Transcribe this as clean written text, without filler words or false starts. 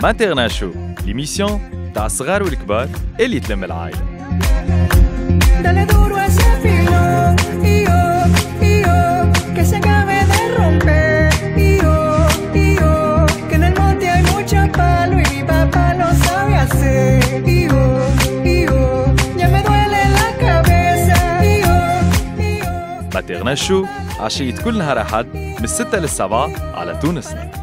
Materna Show, l'émission تاع الصغار والكبار اللي تلم العائلة. Dale duro a ese filón, que se acabe de romper, que en el monte hay mucho palo y mi papá lo sabe hacer, ya me duele la cabeza, Materna Show عشية كل نهار أحد من 6 للسبعة على تونسنا.